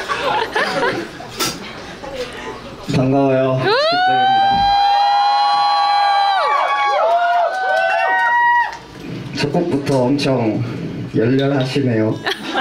반가워요. 첫 곡부터 엄청 열렬하시네요.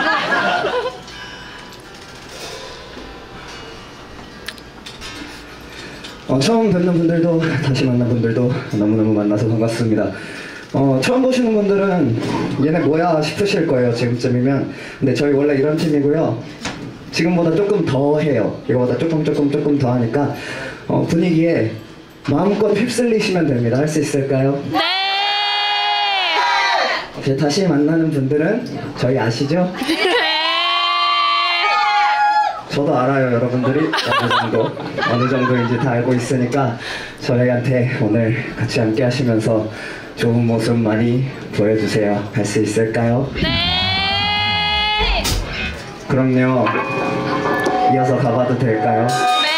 처음 뵙는 분들도 다시 만난 분들도 너무너무 만나서 반갑습니다. 처음 보시는 분들은 얘네 뭐야 싶으실 거예요, 지금쯤이면. 근데 저희 원래 이런 팀이고요. 지금보다 조금 더 해요. 이거보다 조금 더 하니까 분위기에 마음껏 휩쓸리시면 됩니다. 할 수 있을까요? 네! 이제 다시 만나는 분들은 저희 아시죠? 저도 알아요. 여러분들이 어느 정도인지 다 알고 있으니까 저희한테 오늘 같이 함께 하시면서 좋은 모습 많이 보여주세요. 할 수 있을까요? 네! 그럼요. 이어서 가봐도 될까요? 네!